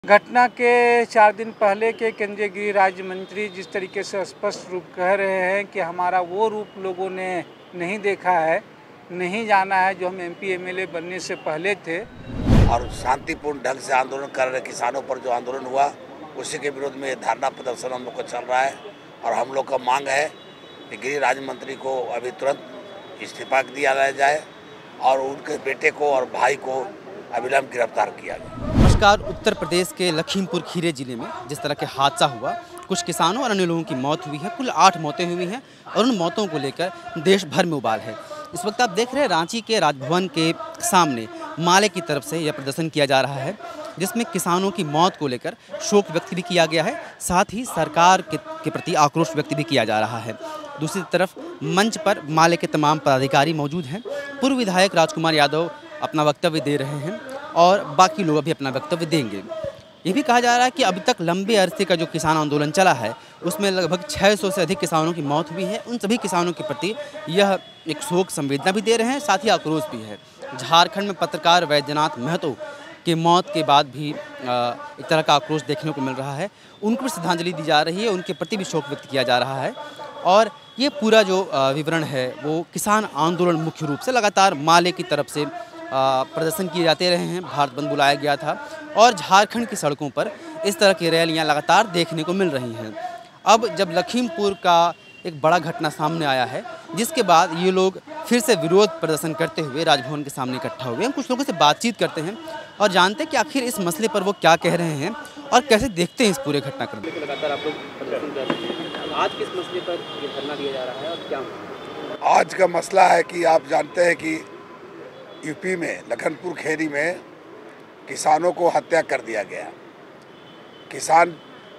घटना के 4 दिन पहले के केंद्रीय गृह राज्य मंत्री जिस तरीके से स्पष्ट रूप कह रहे हैं कि हमारा वो रूप लोगों ने नहीं देखा है, नहीं जाना है जो हम एमपी एमएलए बनने से पहले थे। और शांतिपूर्ण ढंग से आंदोलन कर रहे किसानों पर जो आंदोलन हुआ उसी के विरोध में धरना प्रदर्शन हम लोग का चल रहा है। और हम लोग का मांग है कि गृह राज्य मंत्री को अभी तुरंत इस्तीफा दिया जाए और उनके बेटे को और भाई को अविलंब गिरफ्तार किया जाए। नमस्कार। उत्तर प्रदेश के लखीमपुर खीरी जिले में जिस तरह के हादसा हुआ, कुछ किसानों और अन्य लोगों की मौत हुई है। कुल 8 मौतें हुई हैं और उन मौतों को लेकर देश भर में उबाल है। इस वक्त आप देख रहे हैं रांची के राजभवन के सामने माले की तरफ से यह प्रदर्शन किया जा रहा है, जिसमें किसानों की मौत को लेकर शोक व्यक्त भी किया गया है, साथ ही सरकार के प्रति आक्रोश व्यक्त भी किया जा रहा है। दूसरी तरफ मंच पर माले के तमाम पदाधिकारी मौजूद हैं। पूर्व विधायक राजकुमार यादव अपना वक्तव्य दे रहे हैं और बाकी लोग अभी अपना वक्तव्य देंगे। ये भी कहा जा रहा है कि अभी तक लंबे अरसे का जो किसान आंदोलन चला है उसमें लगभग 600 से अधिक किसानों की मौत हुई है। उन सभी किसानों के प्रति यह एक शोक संवेदना भी दे रहे हैं, साथ ही आक्रोश भी है। झारखंड में पत्रकार वैद्यनाथ महतो के मौत के बाद भी एक तरह का आक्रोश देखने को मिल रहा है। उनको भी श्रद्धांजलि दी जा रही है, उनके प्रति भी शोक व्यक्त किया जा रहा है। और ये पूरा जो विवरण है वो किसान आंदोलन मुख्य रूप से लगातार माले की तरफ से प्रदर्शन किए जाते रहे हैं। भारत बंद बुलाया गया था और झारखंड की सड़कों पर इस तरह की रैलियां लगातार देखने को मिल रही हैं। अब जब लखीमपुर का एक बड़ा घटना सामने आया है, जिसके बाद ये लोग फिर से विरोध प्रदर्शन करते हुए राजभवन के सामने इकट्ठा हुए हैं। कुछ लोगों से बातचीत करते हैं और जानते हैं कि आखिर इस मसले पर वो क्या कह रहे हैं और कैसे देखते हैं इस पूरे घटनाक्रम को। लगातार आप लोग प्रदर्शन कर रहे हैं, आज किस मसले पर ये धरना दिया जा रहा है और क्या? आज का मसला है कि आप जानते हैं कि यूपी में लखनपुर खीरी में किसानों को हत्या कर दिया गया। किसान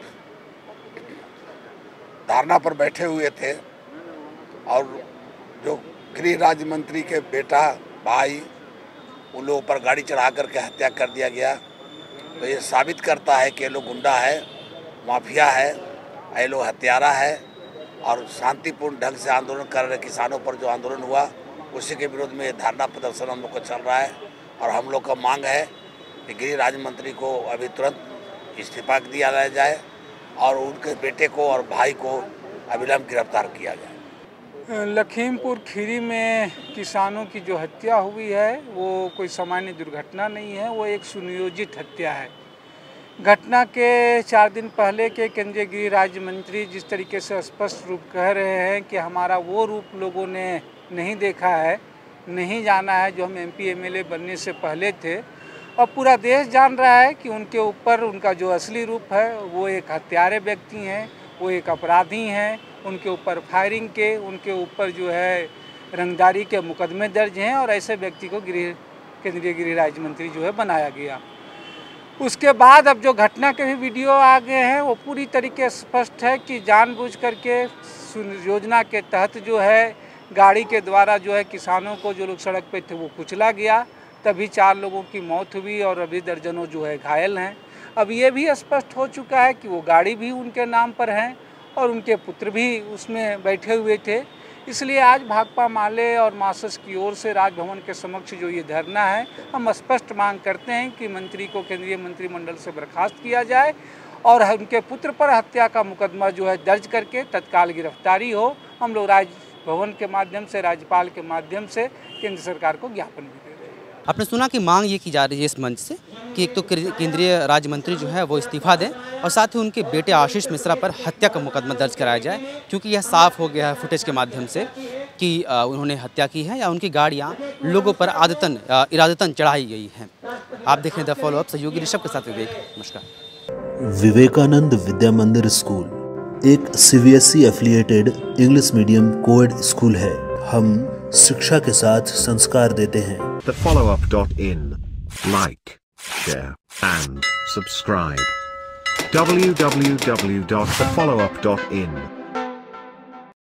धरना पर बैठे हुए थे और जो गृह राज्य मंत्री के बेटा भाई उन लोगों पर गाड़ी चढ़ा करके हत्या कर दिया गया। तो ये साबित करता है कि ये लोग गुंडा है, माफिया है, ये लोग हत्यारा है। और शांतिपूर्ण ढंग से आंदोलन कर रहे किसानों पर जो आंदोलन हुआ उसी के विरोध में धरना प्रदर्शन हम लोग का चल रहा है। और हम लोग का मांग है कि गृह राज्य मंत्री को अभी तुरंत इस्तीफा दिया जाए और उनके बेटे को और भाई को अविलंब गिरफ्तार किया जाए। लखीमपुर खीरी में किसानों की जो हत्या हुई है वो कोई सामान्य दुर्घटना नहीं है, वो एक सुनियोजित हत्या है। घटना के 4 दिन पहले के केंद्रीय गृह राज्य मंत्री जिस तरीके से स्पष्ट रूप कह रहे हैं कि हमारा वो रूप लोगों ने नहीं देखा है, नहीं जाना है जो हम एमपी एमएलए बनने से पहले थे। और पूरा देश जान रहा है कि उनके ऊपर उनका जो असली रूप है वो एक हत्यारे व्यक्ति हैं, वो एक अपराधी हैं। उनके ऊपर फायरिंग के, उनके ऊपर जो है रंगदारी के मुकदमे दर्ज हैं और ऐसे व्यक्ति को केंद्रीय गृह राज्य मंत्री जो है बनाया गया। उसके बाद अब जो घटना के भी वीडियो आ गए हैं वो पूरी तरीके स्पष्ट है कि जानबूझ करके योजना के तहत जो है गाड़ी के द्वारा जो है किसानों को, जो लोग सड़क पे थे, वो कुचला गया। तभी 4 लोगों की मौत हुई और अभी दर्जनों जो है घायल हैं। अब ये भी स्पष्ट हो चुका है कि वो गाड़ी भी उनके नाम पर है और उनके पुत्र भी उसमें बैठे हुए थे। इसलिए आज भाकपा माले और मार्क्सिस्ट की ओर से राजभवन के समक्ष जो ये धरना है, हम स्पष्ट मांग करते हैं कि मंत्री को केंद्रीय मंत्रिमंडल से बर्खास्त किया जाए और उनके पुत्र पर हत्या का मुकदमा जो है दर्ज करके तत्काल गिरफ्तारी हो। हम लोग राजभवन के माध्यम से, राज्यपाल के माध्यम से केंद्र सरकार को ज्ञापन भी दे रहे हैं। आपने सुना कि मांग ये की जा रही है इस मंच से कि एक तो केंद्रीय राज्य मंत्री जो है वो इस्तीफा दें और साथ ही उनके बेटे आशीष मिश्रा पर हत्या का मुकदमा दर्ज कराया जाए, क्योंकि यह साफ हो गया है फुटेज के माध्यम से कि उन्होंने हत्या की है या उनकी गाड़ियाँ लोगों पर इरादतन चढ़ाई गई हैं। आप देख रहे हैं द फॉलोअप, सहयोगी ऋषभ के साथ विवेक। नमस्कार। विवेकानंद विद्या मंदिर स्कूल एक CBSE affiliated English medium coed school है। हम शिक्षा के साथ संस्कार देते हैं। thefollowup.in. Like, share and subscribe. www.thefollowup.in